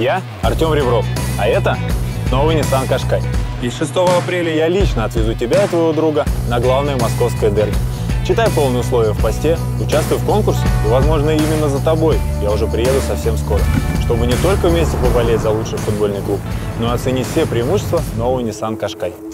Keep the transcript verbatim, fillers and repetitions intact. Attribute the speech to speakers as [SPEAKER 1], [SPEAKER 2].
[SPEAKER 1] Я Артем Ребров, а это новый Nissan Qashqai. И шестого апреля я лично отвезу тебя и твоего друга на главное московское дерби. Читай полные условия в посте, участвуй в конкурсе, и, возможно, именно за тобой я уже приеду совсем скоро, чтобы не только вместе поболеть за лучший футбольный клуб, но и оценить все преимущества нового Nissan Qashqai.